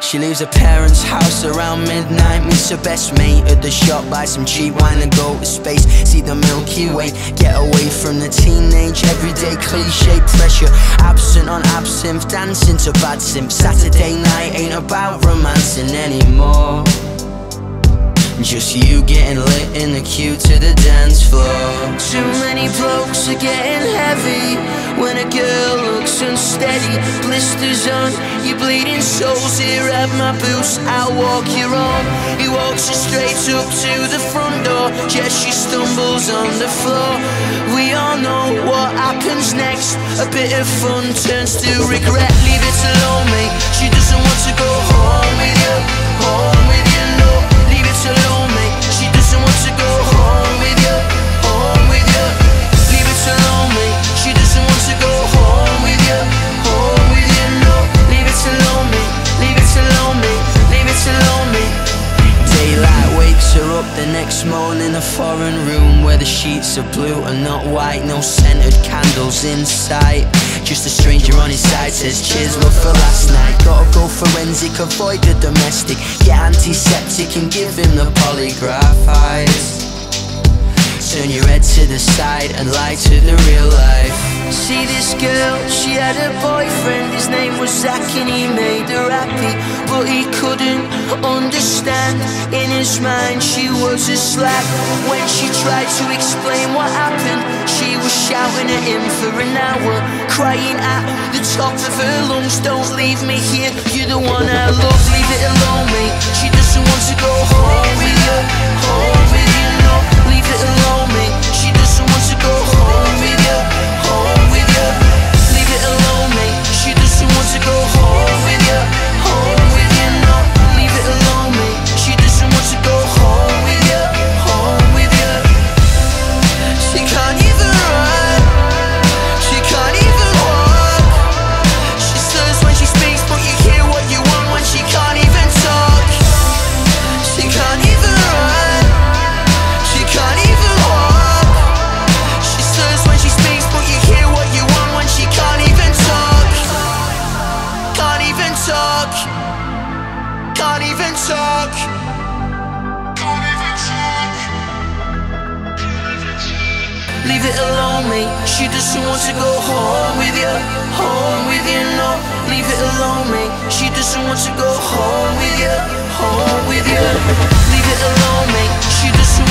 She leaves her parents' house around midnight, meets her best mate at the shop, buy some cheap wine and go to space. See the Milky Way, get away from the teenage everyday cliche pressure. Absent on absinthe, dancing to bad simp. Saturday night ain't about romancing anymore. Just you getting lit in the queue to the dance floor. Too many blokes are getting heavy when a girl looks unsteady. Blisters on your bleeding soles here at my boots. I'll walk you home. He walks her straight up to the front door. Yeah, she stumbles on the floor. We all know what happens next. A bit of fun turns to regret. Leave it alone, mate. She doesn't want to go home with you. Home with you, no. Leave it alone, mate. She doesn't want to go home with you. Home with you. Leave it alone, mate. She doesn't want to go home with you. Home with you, no. Leave it alone, mate. Leave it alone, mate. Leave it alone, mate. Daylight wakes her up the next morning. A foreign room where the sheets are blue and not white. No scented candles in sight. Just a stranger on his side says cheers, love for last night. Gotta go forensic, avoid the domestic. Get antiseptic and give him the polygraph eyes. Turn your head to the side and lie to the real life. See this girl, she had a boyfriend. His name was Zach and he made her happy, but he couldn't understand. In his mind she was a slag. When she tried to explain what happened, she was shouting at him for an hour, crying at the top of her lungs. Don't leave me here, you're the one I love. Leave it alone, mate. She doesn't want to go home with you. Home with you, no. Leave it alone, mate. She doesn't want to go home with you. Home with you. Leave it alone, mate. She doesn't want to go home with you. Home with you, no. Leave it alone, mate. She doesn't want to go home with you. Home with you. She can't even run. She can't even walk. She stirs when she speaks, but you hear what you want when she can't even talk. She can't even run. She can't even walk. She stirs when she speaks, but you hear what you want when she can't even talk. Can't even talk. Can't even talk. Leave it alone, mate. She doesn't want to go home with you. Home with you, no. Leave it alone, mate. She doesn't want to go home with you. Home with you. Leave it alone, mate. She doesn't